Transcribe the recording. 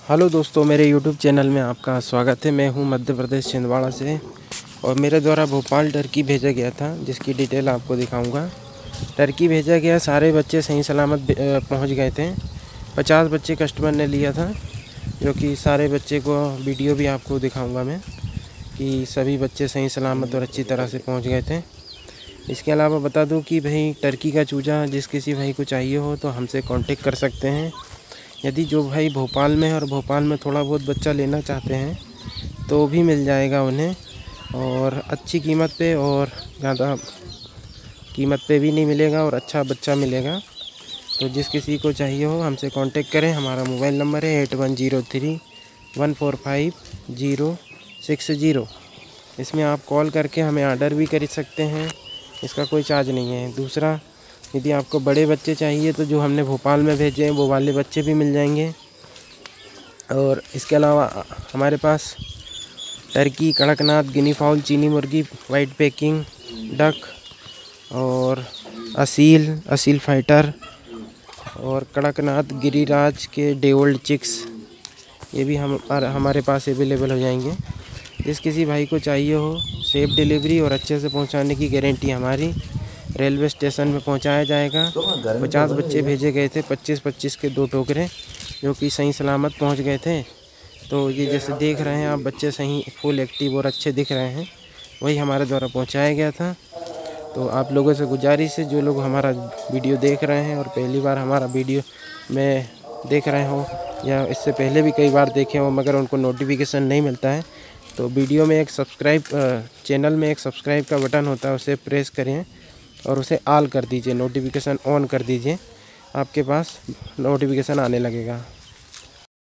Hello दोस्तों, मेरे YouTube channel में आपका स्वागत है। मैं हूं मध्य प्रदेश छिंदवाड़ा से और मेरे द्वारा भोपाल टर्की भेजा गया था, जिसकी डिटेल आपको दिखाऊंगा। टर्की भेजा गया, सारे बच्चे सही सलामत पहुंच गए थे। 50 बच्चे कस्टमर ने लिया था, जो कि सारे बच्चे को वीडियो भी आपको दिखाऊंगा मैं कि सभी बच्चे सही सलामत और अच्छी तरह से पहुँच गए थे। इसके अलावा बता दूँ कि भाई टर्की का चूजा जिस किसी भाई को चाहिए हो तो हमसे कॉन्टेक्ट कर सकते हैं। यदि जो भाई भोपाल में है और भोपाल में थोड़ा बहुत बच्चा लेना चाहते हैं तो भी मिल जाएगा उन्हें, और अच्छी कीमत पे, और ज़्यादा कीमत पे भी नहीं मिलेगा और अच्छा बच्चा मिलेगा। तो जिस किसी को चाहिए हो हमसे कांटेक्ट करें। हमारा मोबाइल नंबर है 8103145060। इसमें आप कॉल करके हमें ऑर्डर भी कर सकते हैं, इसका कोई चार्ज नहीं है। दूसरा, यदि आपको बड़े बच्चे चाहिए तो जो हमने भोपाल में भेजे हैं वो वाले बच्चे भी मिल जाएंगे। और इसके अलावा हमारे पास टर्की, कड़कनाथ, गिनी फाउल, चीनी मुर्गी, वाइट पेकिंग, डक और असील फाइटर और कड़कनाथ, गिरिराज के डे ओल्ड चिक्स, ये भी हमारे पास अवेलेबल हो जाएंगे। जिस किसी भाई को चाहिए हो, सेफ डिलीवरी और अच्छे से पहुंचाने की गारंटी हमारी। रेलवे स्टेशन में पहुंचाया जाएगा। 50 बच्चे भेजे गए थे, 25-25 के 2 टोकरे, जो कि सही सलामत पहुंच गए थे। तो ये जैसे देख रहे हैं आप, बच्चे सही फुल एक्टिव और अच्छे दिख रहे हैं, वही हमारे द्वारा पहुंचाया गया था। तो आप लोगों से गुजारिश है, जो लोग हमारा वीडियो देख रहे हैं और पहली बार हमारा वीडियो में देख रहे हो या इससे पहले भी कई बार देखे हो मगर उनको नोटिफिकेशन नहीं मिलता है, तो वीडियो में एक चैनल में एक सब्सक्राइब का बटन होता है, उसे प्रेस करें और उसे ऑल कर दीजिए, नोटिफिकेशन ऑन कर दीजिए, आपके पास नोटिफिकेशन आने लगेगा।